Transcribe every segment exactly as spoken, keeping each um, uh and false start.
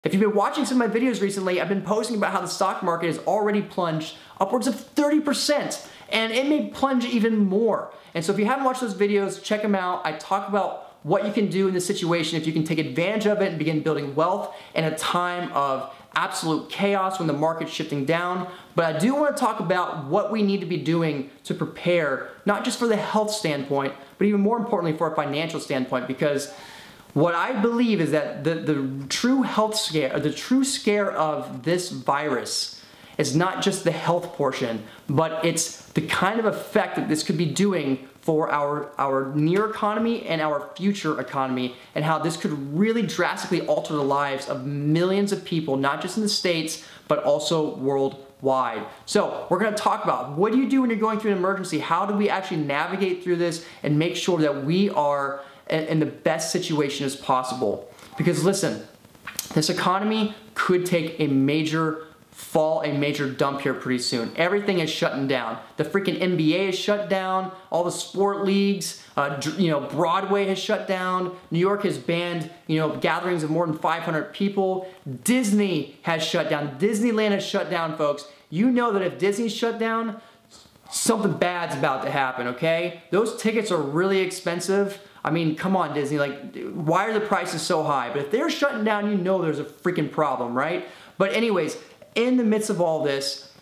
If you've been watching some of my videos recently, I've been posting about how the stock market has already plunged upwards of thirty percent, and it may plunge even more. And so if you haven't watched those videos, check them out. I talk about what you can do in this situation if you can take advantage of it and begin building wealth in a time of absolute chaos when the market's shifting down. But I do want to talk about what we need to be doing to prepare, not just for the health standpoint, but even more importantly for a financial standpoint, because what I believe is that the, the true health scare, the true scare of this virus is not just the health portion, but it's the kind of effect that this could be doing for our, our near economy and our future economy, and how this could really drastically alter the lives of millions of people, not just in the States, but also worldwide. So we're gonna talk about what do you do when you're going through an emergency? How do we actually navigate through this and make sure that we are in the best situation as possible? Because listen, this economy could take a major fall, a major dump here pretty soon. Everything is shutting down. The freaking N B A is shut down. All the sport leagues, uh, you know, Broadway has shut down. New York has banned, you know, gatherings of more than five hundred people. Disney has shut down. Disneyland has shut down, folks. You know that if Disney's shut down, something bad's about to happen, okay? Those tickets are really expensive. I mean, come on, Disney, like, why are the prices so high? But if they're shutting down, you know there's a freaking problem, right? But anyways, in the midst of all this,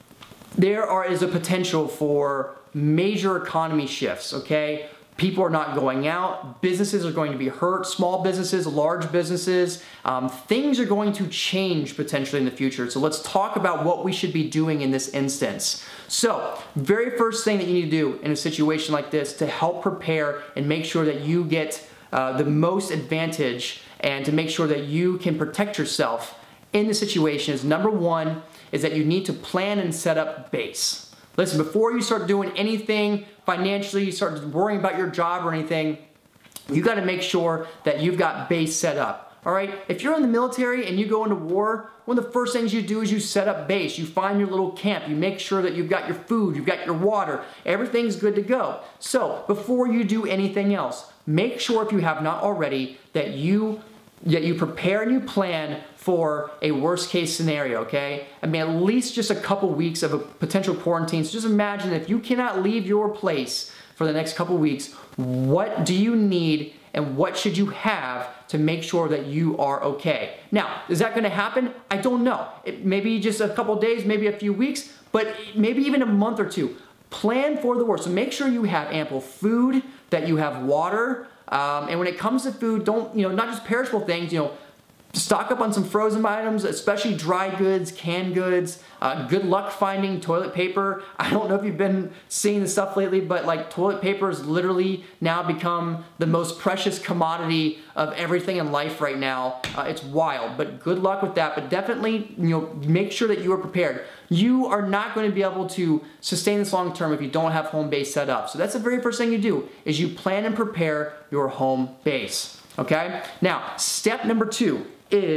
there are, is a potential for major economy shifts, okay? People are not going out, businesses are going to be hurt, small businesses, large businesses, um, things are going to change potentially in the future. So let's talk about what we should be doing in this instance. So, very first thing that you need to do in a situation like this to help prepare and make sure that you get uh, the most advantage and to make sure that you can protect yourself in the situation is, number one, is that you need to plan and set up base. Listen, before you start doing anything financially, you start worrying about your job or anything, you got to make sure that you've got base set up. All right? If you're in the military and you go into war, one of the first things you do is you set up base. You find your little camp. You make sure that you've got your food, you've got your water, everything's good to go. So, before you do anything else, make sure, if you have not already, that you that you prepare and you plan for a worst case scenario, okay? I mean, at least just a couple weeks of a potential quarantine. So just imagine if you cannot leave your place for the next couple weeks, what do you need and what should you have to make sure that you are okay? Now, is that gonna happen? I don't know. It maybe just a couple days, maybe a few weeks, but maybe even a month or two. Plan for the worst. So make sure you have ample food, that you have water, Um, and when it comes to food, don't, you know, not just perishable things, you know, stock up on some frozen items, especially dry goods, canned goods. Uh, good luck finding toilet paper. I don't know if you've been seeing this stuff lately, but like toilet paper has literally now become the most precious commodity of everything in life right now. Uh, it's wild, but good luck with that. But definitely, you know, make sure that you are prepared. You are not going to be able to sustain this long term if you don't have home base set up. So that's the very first thing you do, is you plan and prepare your home base. Okay? Now, step number two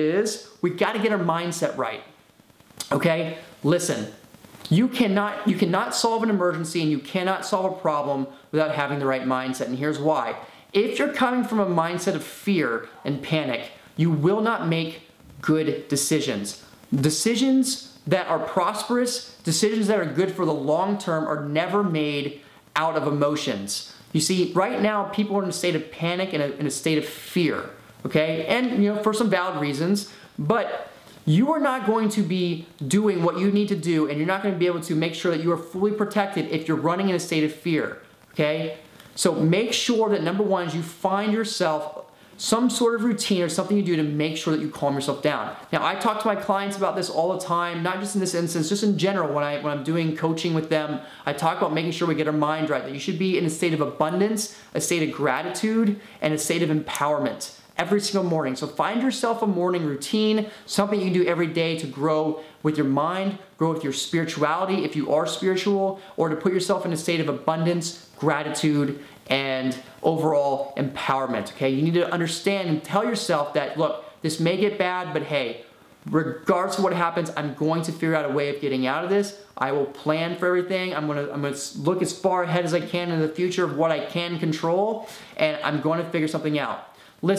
is we got to get our mindset right. Okay? Listen, you cannot, you cannot solve an emergency and you cannot solve a problem without having the right mindset, and here's why. If you're coming from a mindset of fear and panic, you will not make good decisions. Decisions that are prosperous, decisions that are good for the long term are never made out of emotions. You see, right now people are in a state of panic and in a state of fear. Okay, and you know, for some valid reasons, but you are not going to be doing what you need to do, and you're not going to be able to make sure that you are fully protected if you're running in a state of fear. Okay, so make sure that number one is you find yourself some sort of routine or something you do to make sure that you calm yourself down. Now, I talk to my clients about this all the time, not just in this instance, just in general. When I when I'm doing coaching with them, I talk about making sure we get our mind right. That you should be in a state of abundance, a state of gratitude, and a state of empowerment every single morning. So find yourself a morning routine, something you can do every day to grow with your mind, grow with your spirituality if you are spiritual, or to put yourself in a state of abundance, gratitude, and overall empowerment, okay? You need to understand and tell yourself that, look, this may get bad, but hey, regardless of what happens, I'm going to figure out a way of getting out of this. I will plan for everything. I'm gonna, I'm gonna look as far ahead as I can in the future of what I can control, and I'm going to figure something out. Listen,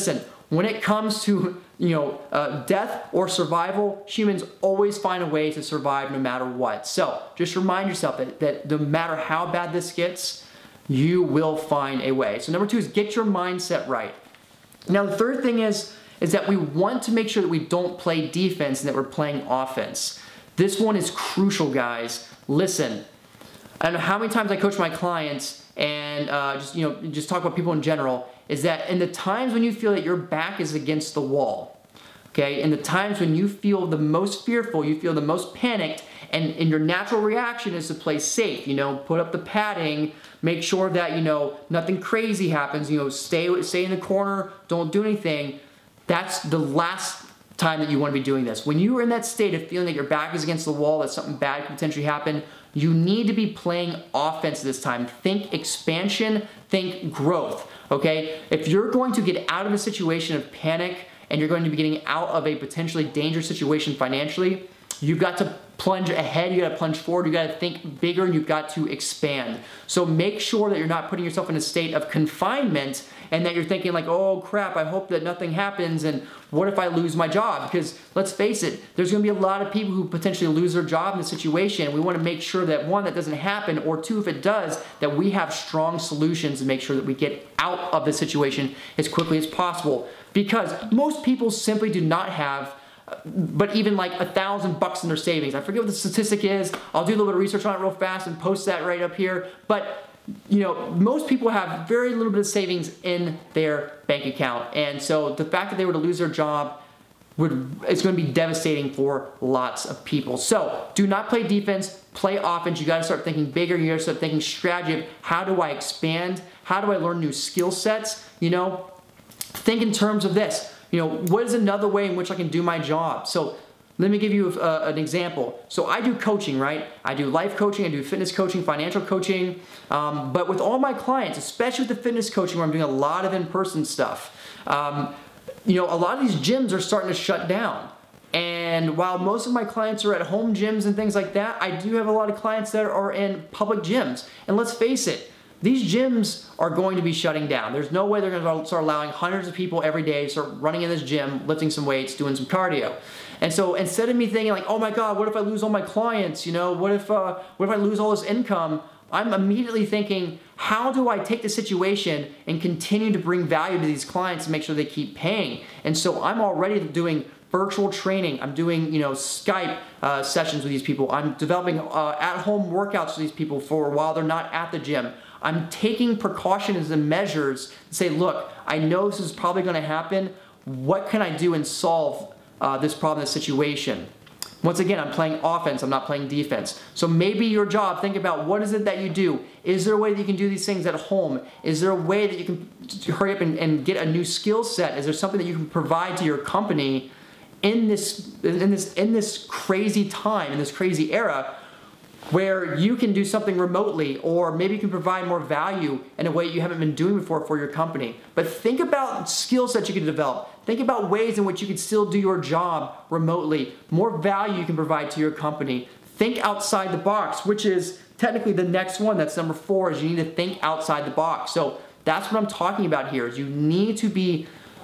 when it comes to, you know, uh, death or survival, humans always find a way to survive no matter what. So just remind yourself that, that no matter how bad this gets, you will find a way. So number two is get your mindset right. Now the third thing is, is that we want to make sure that we don't play defense and that we're playing offense. This one is crucial, guys. Listen, I don't know how many times I coach my clients and uh, just, you know, just talk about people in general, is that in the times when you feel that your back is against the wall, okay, in the times when you feel the most fearful, you feel the most panicked, and, and your natural reaction is to play safe, you know, put up the padding, make sure that, you know, nothing crazy happens, you know, stay, stay in the corner, don't do anything. That's the last time that you want to be doing this. When you are in that state of feeling that your back is against the wall, that something bad could potentially happen, you need to be playing offense this time. Think expansion, think growth, okay? If you're going to get out of a situation of panic and you're going to be getting out of a potentially dangerous situation financially, you've got to plunge ahead, you gotta plunge forward, you gotta think bigger, and you've got to expand. So make sure that you're not putting yourself in a state of confinement and that you're thinking like, oh crap, I hope that nothing happens, and what if I lose my job? Because let's face it, there's gonna be a lot of people who potentially lose their job in this situation. We wanna make sure that one, that doesn't happen, or two, if it does, that we have strong solutions to make sure that we get out of the situation as quickly as possible. Because most people simply do not have but even like a thousand bucks in their savings. I forget what the statistic is. I'll do a little bit of research on it real fast and post that right up here. But you know, most people have very little bit of savings in their bank account. And so the fact that they were to lose their job would, it's going to be devastating for lots of people. So do not play defense, play offense. You got to start thinking bigger. You got to start thinking strategy of how do I expand? How do I learn new skill sets? You know, think in terms of this. You know, what is another way in which I can do my job? So let me give you a, an example. So I do coaching, right? I do life coaching, I do fitness coaching, financial coaching. Um, but with all my clients, especially with the fitness coaching where I'm doing a lot of in-person stuff, um, you know, a lot of these gyms are starting to shut down. And while most of my clients are at home gyms and things like that, I do have a lot of clients that are in public gyms. And let's face it, these gyms are going to be shutting down. There's no way they're going to start allowing hundreds of people every day to start running in this gym, lifting some weights, doing some cardio. And so instead of me thinking like, oh my God, what if I lose all my clients? You know, what if, uh, what if I lose all this income? I'm immediately thinking, how do I take the situation and continue to bring value to these clients and make sure they keep paying? And so I'm already doing virtual training. I'm doing, you know, Skype uh, sessions with these people. I'm developing uh, at-home workouts for these people for while they're not at the gym. I'm taking precautions and measures to say, look, I know this is probably going to happen. What can I do and solve uh, this problem, this situation? Once again, I'm playing offense, I'm not playing defense. So maybe your job, think about what is it that you do? Is there a way that you can do these things at home? Is there a way that you can hurry up and, and get a new skill set? Is there something that you can provide to your company in this, in this, in this crazy time, in this crazy era, where you can do something remotely, or maybe you can provide more value in a way you haven't been doing before for your company. But think about skill sets you can develop. Think about ways in which you can still do your job remotely, more value you can provide to your company. Think outside the box, which is technically the next one. That's number four, is you need to think outside the box. So that's what I'm talking about here, is you need to be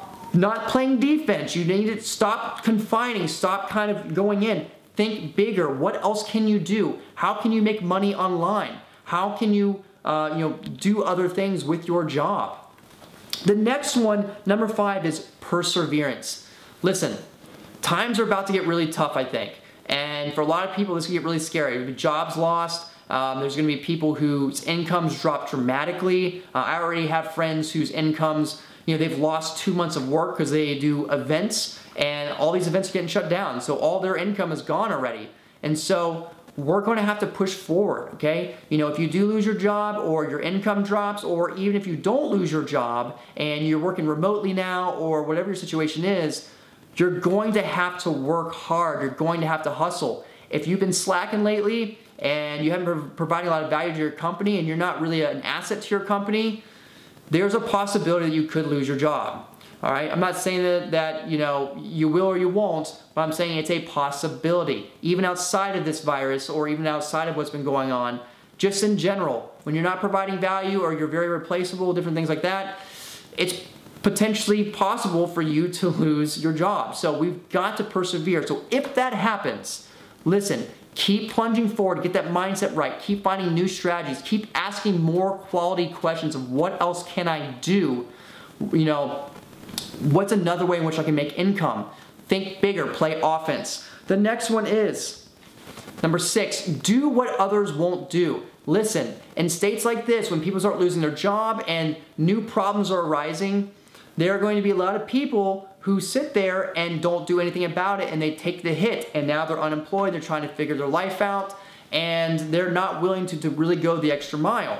not playing defense. You need to stop confining, stop kind of going in. Think bigger. What else can you do? How can you make money online? How can you, uh, you know, do other things with your job? The next one, number five, is perseverance. Listen, times are about to get really tough, I think. And for a lot of people, this can get really scary. There'll be jobs lost. Um, there's going to be people whose incomes drop dramatically. Uh, I already have friends whose incomes, you know, they've lost two months of work because they do events, and all these events are getting shut down. So all their income is gone already. And so we're going to have to push forward, okay? You know, if you do lose your job, or your income drops, or even if you don't lose your job and you're working remotely now, or whatever your situation is, you're going to have to work hard. You're going to have to hustle. If you've been slacking lately and you haven't been providing a lot of value to your company and you're not really an asset to your company, there's a possibility that you could lose your job. All right, I'm not saying that, that you know, you will or you won't, but I'm saying it's a possibility. Even outside of this virus, or even outside of what's been going on, just in general, when you're not providing value or you're very replaceable, different things like that, it's potentially possible for you to lose your job. So we've got to persevere. So if that happens, listen, keep plunging forward, get that mindset right, keep finding new strategies, keep asking more quality questions of what else can I do? You know, what's another way in which I can make income? Think bigger, play offense. The next one is, number six, do what others won't do. Listen, in states like this, when people start losing their job and new problems are arising, there are going to be a lot of people who sit there and don't do anything about it, and they take the hit, and now they're unemployed, they're trying to figure their life out, and they're not willing to, to really go the extra mile.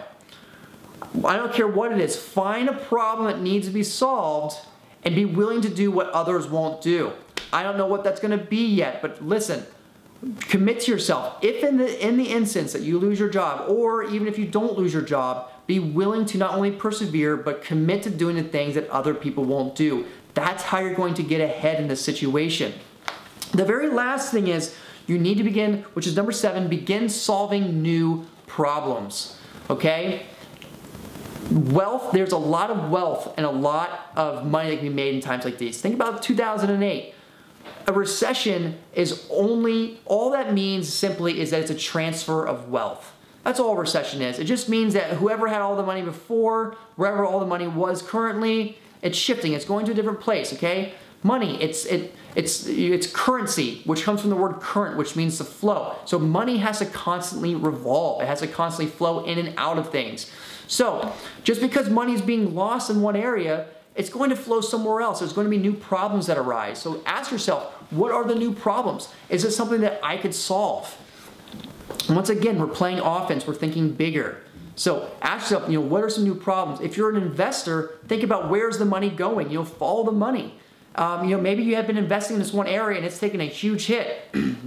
I don't care what it is, find a problem that needs to be solved and be willing to do what others won't do. I don't know what that's going to be yet, but listen, commit to yourself. If in the, in the instance that you lose your job, or even if you don't lose your job, be willing to not only persevere, but commit to doing the things that other people won't do. That's how you're going to get ahead in this situation. The very last thing is you need to begin, which is number seven, begin solving new problems, okay? Wealth, there's a lot of wealth and a lot of money that can be made in times like these. Think about two thousand eight. A recession is only, all that means simply is that it's a transfer of wealth. That's all a recession is. It just means that whoever had all the money before, wherever all the money was currently, it's shifting. It's going to a different place, okay? Money, it's it it's it's currency, which comes from the word current, which means to flow. So money has to constantly revolve. It has to constantly flow in and out of things. So just because money is being lost in one area, it's going to flow somewhere else. There's going to be new problems that arise. So ask yourself, what are the new problems? Is it something that I could solve? Once again, we're playing offense. We're thinking bigger. So ask yourself, you know, what are some new problems? If you're an investor, think about where's the money going. You know, follow the money. Um, you know, maybe you have been investing in this one area and it's taken a huge hit.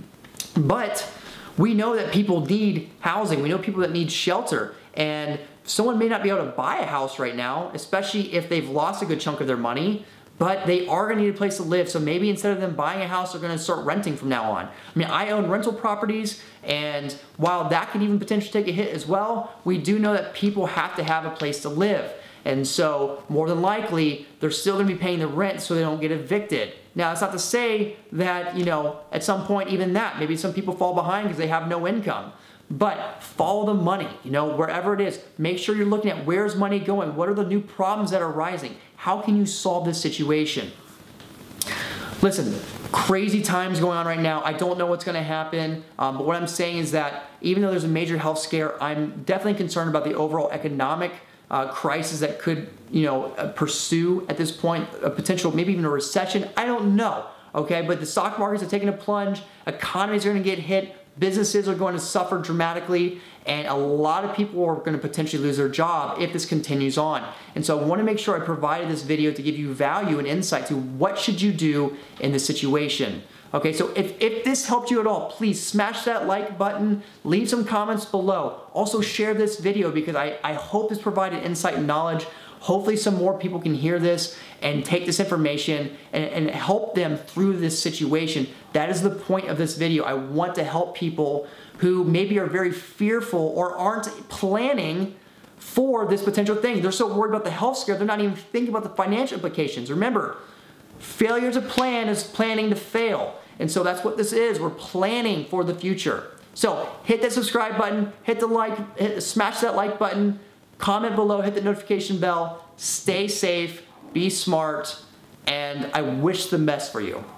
But we know that people need housing. We know people that need shelter. And someone may not be able to buy a house right now, especially if they've lost a good chunk of their money, but they are going to need a place to live. So maybe instead of them buying a house, they're going to start renting from now on. I mean, I own rental properties, and while that can even potentially take a hit as well, we do know that people have to have a place to live. And so more than likely, they're still going to be paying the rent so they don't get evicted. Now, it's not to say that, you know, at some point even that, maybe some people fall behind because they have no income. But follow the money, you know, wherever it is. Make sure you're looking at where's money going? What are the new problems that are rising? How can you solve this situation? Listen, crazy times going on right now. I don't know what's going to happen, um, but what I'm saying is that even though there's a major health scare, I'm definitely concerned about the overall economic uh, crisis that could, you know, uh, pursue at this point, a potential, maybe even a recession. I don't know, okay? But the stock markets are taking a plunge. Economies are going to get hit. Businesses are going to suffer dramatically, and a lot of people are going to potentially lose their job if this continues on. And so I want to make sure I provided this video to give you value and insight to what should you do in this situation. Okay, so if, if this helped you at all, please smash that like button, leave some comments below. Also share this video because I, I hope this provided insight and knowledge. Hopefully some more people can hear this and take this information and, and help them through this situation. That is the point of this video. I want to help people who maybe are very fearful or aren't planning for this potential thing. They're so worried about the health scare, they're not even thinking about the financial implications. Remember, failure to plan is planning to fail. And so that's what this is. We're planning for the future. So hit that subscribe button, hit the like, hit, smash that like button, comment below, hit the notification bell, stay safe, be smart, and I wish the best for you.